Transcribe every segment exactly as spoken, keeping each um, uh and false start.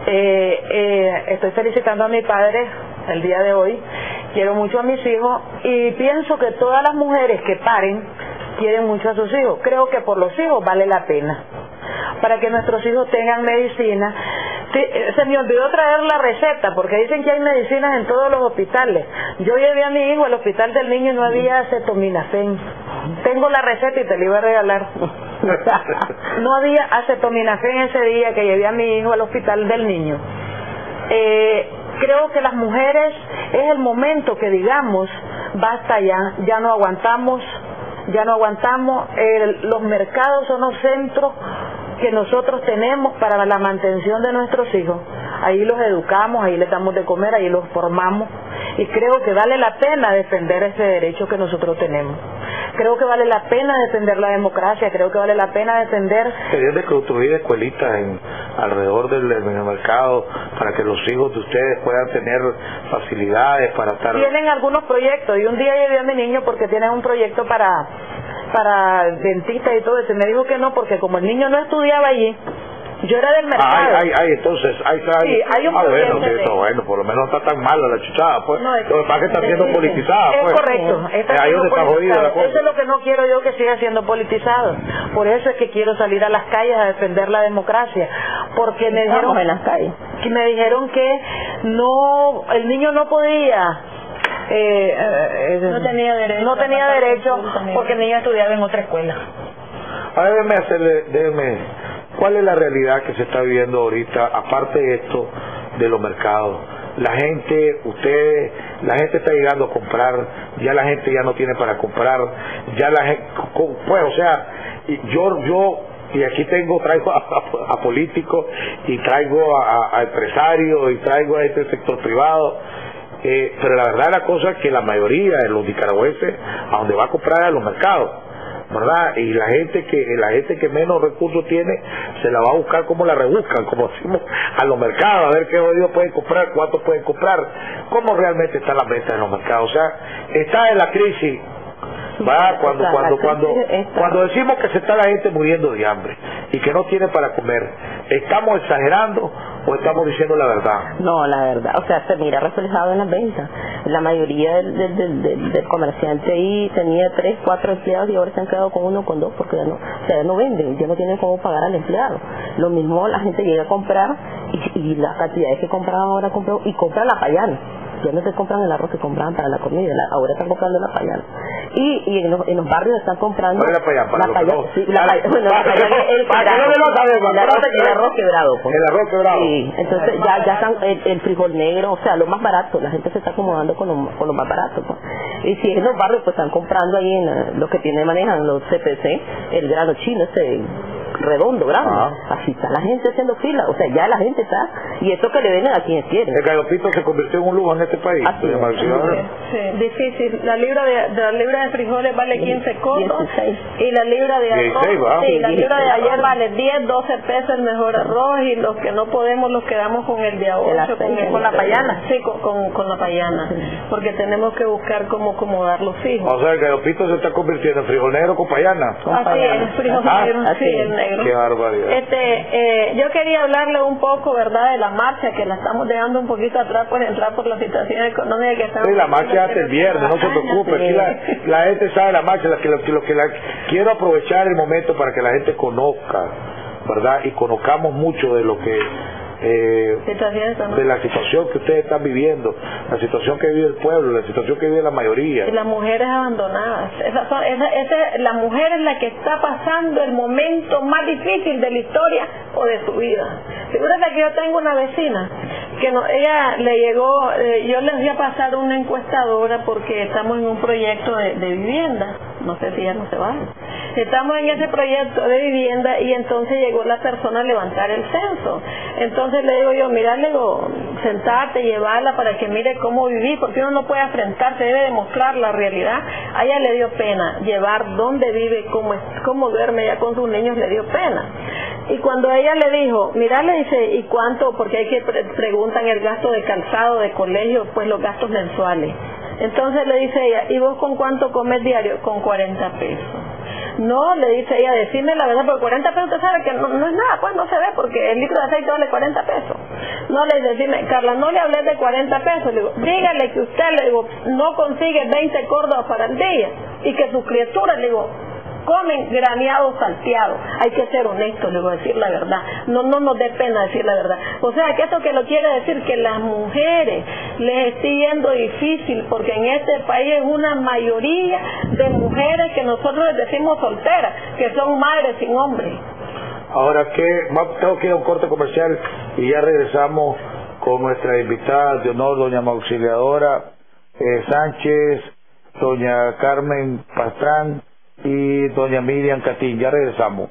Eh, eh, estoy felicitando a mi padre el día de hoy, quiero mucho a mis hijos y pienso que todas las mujeres que paren quieren mucho a sus hijos. Creo que por los hijos vale la pena, para que nuestros hijos tengan medicina. Se me olvidó traer la receta, porque dicen que hay medicinas en todos los hospitales. Yo llevé a mi hijo al hospital del niño y no había acetaminofén. Tengo la receta y te la iba a regalar. No había acetaminofén ese día que llevé a mi hijo al hospital del niño. Eh, creo que las mujeres es el momento que digamos, basta ya, ya no aguantamos, ya no aguantamos. El, los mercados son los centros que nosotros tenemos para la mantención de nuestros hijos. Ahí los educamos, ahí les damos de comer, ahí los formamos, y creo que vale la pena defender ese derecho que nosotros tenemos. Creo que vale la pena defender la democracia, creo que vale la pena defender... Deberían de construir escuelitas en, alrededor del, del mercado para que los hijos de ustedes puedan tener facilidades para estar... Tienen algunos proyectos, y un día llevé a mi niño porque tienen un proyecto para... para dentista y todo eso, me dijo que no, porque como el niño no estudiaba allí, yo era del mercado. Ah, hay, hay, entonces, hay, hay, sí, hay un ah, bueno, de... eso, bueno, por lo menos no está tan mala la chuchada, pues. No, es, lo que pasa es que está de, siendo de, politizada, es pues. correcto, está ahí siendo donde está jodida la cosa. Eso es lo que no quiero yo, que siga siendo politizado. Por eso es que quiero salir a las calles a defender la democracia, porque me Estamos dijeron en las calles. que me dijeron que no, el niño no podía... Eh, eh, no tenía derecho, no tenía derecho porque el niño estudiaba en otra escuela. Ahora déjeme hacerle, déjeme, ¿cuál es la realidad que se está viviendo ahorita, aparte de esto, de los mercados? La gente, ustedes, la gente está llegando a comprar, ya la gente ya no tiene para comprar, ya la gente, pues, o sea, yo, yo, y aquí tengo, traigo a, a, a políticos, y traigo a, a empresarios, y traigo a este sector privado, eh, pero la verdad la cosa es que la mayoría de los nicaragüenses, a donde va a comprar a los mercados, ¿verdad? Y la gente que la gente que menos recursos tiene se la va a buscar como la rebuscan, como decimos, a los mercados, a ver qué jodidos pueden comprar, cuántos pueden comprar, cómo realmente están las ventas en los mercados. O sea, está en la crisis, ¿verdad? Cuando cuando cuando cuando decimos que se está la gente muriendo de hambre y que no tiene para comer, ¿estamos exagerando o estamos diciendo la verdad? No, la verdad, o sea, se mira reflejado en las ventas. La mayoría del, del, del, del, del comerciante ahí tenía tres, cuatro empleados y ahora se han quedado con uno, con dos, porque ya no, o sea, ya no venden, ya no tienen cómo pagar al empleado. Lo mismo la gente llega a comprar y, y las cantidades que compraban ahora compran y compran la payana. Ya no se compran el arroz que compraban para la comida, la, ahora están comprando la payana. Y, y en, los, en los barrios están comprando... ¿Cuál es la payana? Para la payana, no, sí, la payana, bueno, la payana es el para que no me lo sabemos, el arroz, el arroz quebrado. Pues. El arroz quebrado. Sí, entonces ya, ya están el, el frijol negro, o sea, lo más barato, la gente se está acomodando con lo, con lo más barato. Pues. Y si es en los barrios, pues están comprando ahí en uh, los que tienen, manejan los C P C, el grano chino, ese redondo, grande. Ah. Así está la gente haciendo fila, o sea, ya la gente está, y eso que le venden a quienes quieren. El galopito se convirtió en un lujo en este país. Así es. Sí, difícil. La libra de, de la libra de frijoles vale quince cotos y la libra de arroz, sí, la libra de ayer vale diez, doce pesos el mejor arroz, y los que no podemos los quedamos con el de a ocho, con, con la payana, sí, con, con, con la payana, porque tenemos que buscar cómo acomodar los hijos. O sea, el galopito se está convirtiendo en frijol negro con payana. Con así payana. Es, frijol ah, negro, sí, el negro. Qué barbaridad. Este, eh, yo quería hablarle un poco, ¿verdad?, de la marcha, que la estamos dejando un poquito atrás por entrar por la situación económica que estamos. Sí, la marcha hasta el viernes, no se preocupe, aquí la, la gente sabe la marcha, la que, lo, lo que la, quiero aprovechar el momento para que la gente conozca, ¿verdad? Y conozcamos mucho de lo que eh, de la situación que ustedes están viviendo, la situación que vive el pueblo, la situación que vive la mayoría. Y las mujeres abandonadas. Esa, son, esa, esa, la mujer es la que está pasando el momento más difícil de la historia o de su vida. Fíjate que yo tengo una vecina que no, ella le llegó, eh, yo les voy a pasar una encuestadora porque estamos en un proyecto de, de vivienda. No sé si ya no se va. Estamos en ese proyecto de vivienda y entonces llegó la persona a levantar el censo. Entonces le digo yo, mira, le digo, sentarte, llevarla para que mire cómo vivir, porque uno no puede enfrentarse, debe demostrar la realidad. A ella le dio pena llevar dónde vive, cómo, es, cómo duerme ella con sus niños, le dio pena. Y cuando ella le dijo, mira, le dice, ¿y cuánto? Porque hay que pre preguntan el gasto de calzado, de colegio, pues los gastos mensuales. Entonces le dice ella, ¿y vos con cuánto comes diario? Con cuarenta pesos. No, le dice ella, decime la verdad, porque cuarenta pesos usted sabe que no, no es nada, pues no se ve, porque el litro de aceite vale cuarenta pesos. No le decime, Carla, no le hablé de cuarenta pesos, le digo, dígale que usted, le digo, no consigue veinte córdobas para el día y que sus criaturas, le digo, comen graneados salteados. Hay que ser honestos, le voy a decir la verdad. No no nos dé pena decir la verdad. O sea, que esto que lo quiere decir que las mujeres les esté yendo difícil, porque en este país es una mayoría de mujeres que nosotros les decimos solteras, que son madres sin hombres. Ahora que tengo que ir a un corte comercial y ya regresamos con nuestra invitada de honor, doña Auxiliadora eh, Sánchez, doña Carmen Pastrán y doña Miriam Catín. Ya regresamos.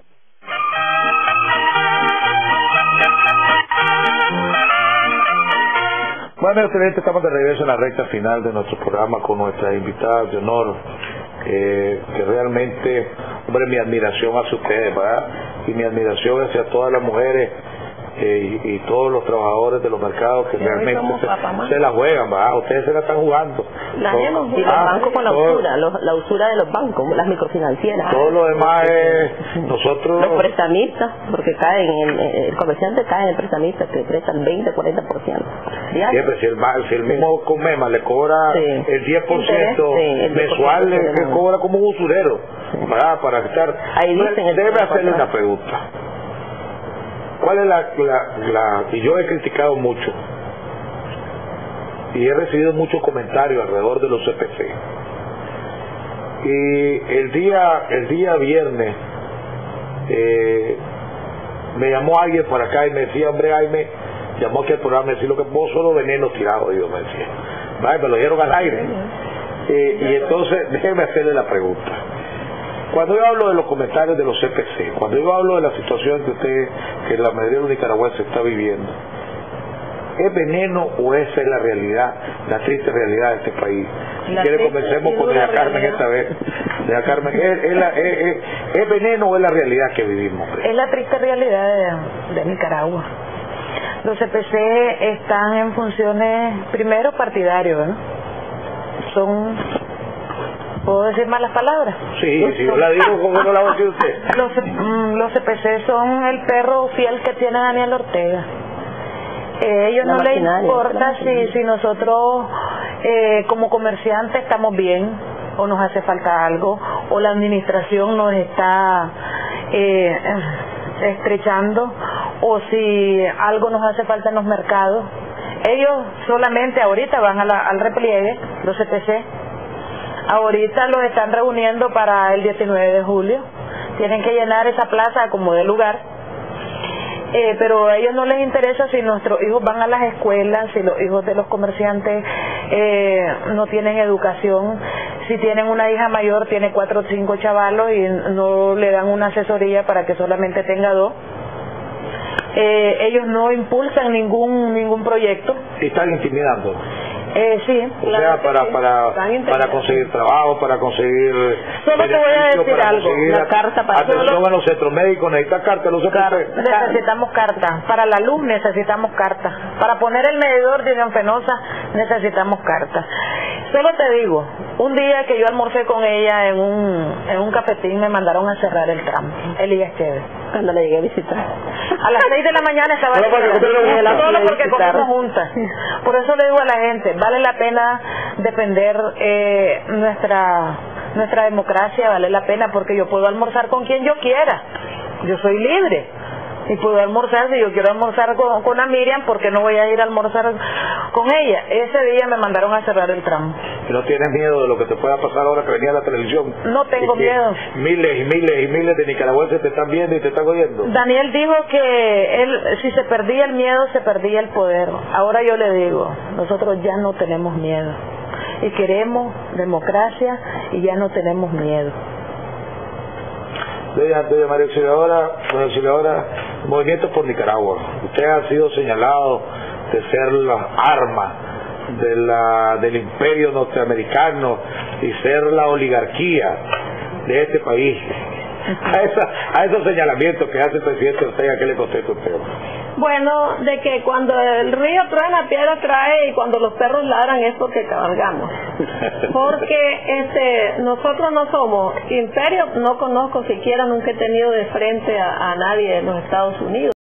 Bueno, excelente, estamos de regreso en la recta final de nuestro programa con nuestras invitadas de honor, eh, que realmente, hombre, mi admiración hacia ustedes, ¿verdad? Y mi admiración hacia todas las mujeres eh, y, y todos los trabajadores de los mercados que sí, realmente se, se la juegan, ¿verdad? Ustedes se la están jugando. La Todo, hemos, y los ah, bancos con la todo, usura, los, la usura de los bancos, las microfinancieras. Todo lo demás es nosotros... Los prestamistas, porque caen, en, el comerciante cae en prestamistas que prestan veinte, cuarenta por ciento. Siempre, si el, si el mismo Comema le cobra sí. el diez por ciento sí, el mensual, le, le cobra como un usurero, sí. ¿verdad? Para estar... Ahí dicen debe hacerle una pregunta. ¿Cuál es la, la, la... Y yo he criticado mucho y he recibido muchos comentarios alrededor de los C P C. Y el día el día viernes eh, me llamó alguien por acá y me decía, hombre, Jaime, llamó aquí al programa y me decía, lo que vos solo veneno tirado, yo me decía, vaya, me lo dieron al aire. Eh, y entonces, déjeme hacerle la pregunta. Cuando yo hablo de los comentarios de los C P C, cuando yo hablo de la situación que usted, que la mayoría de los nicaragüenses está viviendo, ¿es veneno o esa es la realidad, la triste realidad de este país? Si quiere, comencemos con doña Carmen esta vez. Doña Carmen, ¿es, es, la, es, es, ¿es veneno o es la realidad que vivimos? Es la triste realidad de, de Nicaragua. Los C P C están en funciones, primero, partidarios, ¿no? Son... ¿Puedo decir malas palabras? Sí, si yo la digo, ¿cómo no la va a decir usted? Los, mm, los C P C son el perro fiel que tiene Daniel Ortega. Eh, ellos no les importa si, si nosotros eh, como comerciantes estamos bien o nos hace falta algo, o la administración nos está eh, estrechando, o si algo nos hace falta en los mercados. Ellos solamente ahorita van a la, al repliegue, los C P C. Ahorita los están reuniendo para el diecinueve de julio. Tienen que llenar esa plaza como de lugar. Eh, pero a ellos no les interesa si nuestros hijos van a las escuelas, si los hijos de los comerciantes eh, no tienen educación, si tienen una hija mayor, tiene cuatro o cinco chavalos y no le dan una asesoría para que solamente tenga dos. Eh, ellos no impulsan ningún ningún proyecto. Y están intimidando. Eh, sí, o sea, para sí. para para conseguir trabajo, para conseguir solo te voy a decir algo, la carta para atención solo... a los centros médicos, necesitan carta, los Car necesitamos carta, para la luz necesitamos carta, para poner el medidor de unión penosa necesitamos carta. Solo te digo, un día que yo almorcé con ella en un en un cafetín me mandaron a cerrar el tramo, Elías Chévez. Cuando le llegué a visitar. A las seis de la mañana estaba solo porque, solo porque comimos juntas. Por eso le digo a la gente, vale la pena defender eh, nuestra nuestra democracia, vale la pena porque yo puedo almorzar con quien yo quiera. Yo soy libre. Y puedo almorzar, si yo quiero almorzar con, con a Miriam, porque no voy a ir a almorzar con ella. Ese día me mandaron a cerrar el tramo. ¿Y no tienes miedo de lo que te pueda pasar ahora que venía a la televisión? No tengo miedo. Miles y miles y miles de nicaragüenses te están viendo y te están oyendo. Daniel dijo que él, si se perdía el miedo, se perdía el poder. Ahora yo le digo, nosotros ya no tenemos miedo. Y queremos democracia y ya no tenemos miedo. Doña, doña María Auxiliadora, doña Auxiliadora, Movimiento por Nicaragua. Usted ha sido señalado de ser la arma de la, del imperio norteamericano y ser la oligarquía de este país. A, esa, a esos señalamientos que hace el presidente Ortega, ¿qué le contesta usted? Bueno, de que cuando el río truena, piedra trae, y cuando los perros ladran es porque cabalgamos. Porque este nosotros no somos imperio, no conozco siquiera, nunca he tenido de frente a, a nadie de los Estados Unidos.